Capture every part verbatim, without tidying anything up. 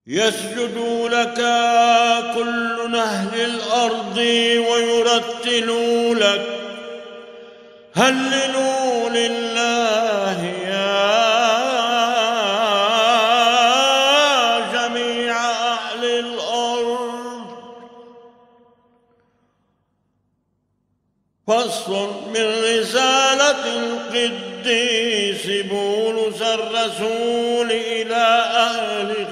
يسجد لك كل أهل الأرض ويرتلوا لك هللوا لله يا جميع أهل الأرض. فصل من رسالة القديس بولس الرسول إلى أهل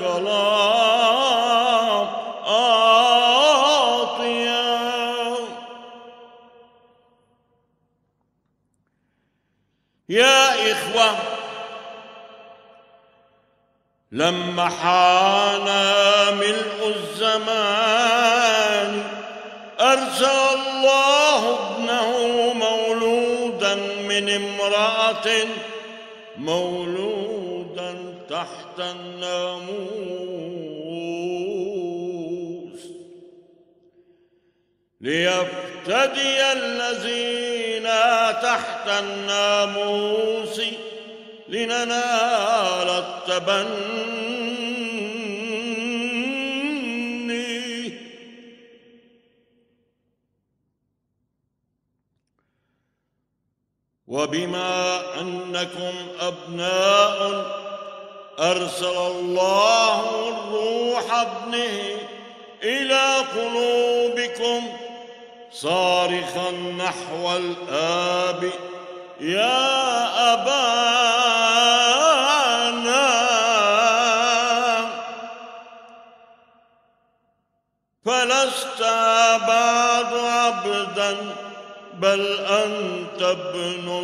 غلاطيا. يا إخوة، لما حان ملء الزمان أرسل الله ابنه مولودا من امرأة مولودا تحت الناموس ليفتدي الذين تحت الناموس لننال التبني. وبما أنكم أبناء أرسل الله الروح ابنه إلى قلوبكم صارخا نحو الآب يا أبانا. فلست بعد عبدا بل أنت ابن،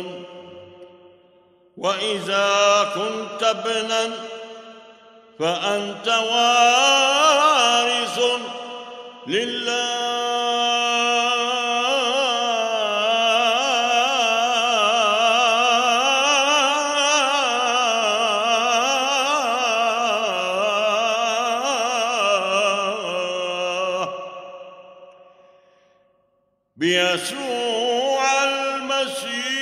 وإذا كنت ابنا فأنت وارث لله. بيسوع المسيح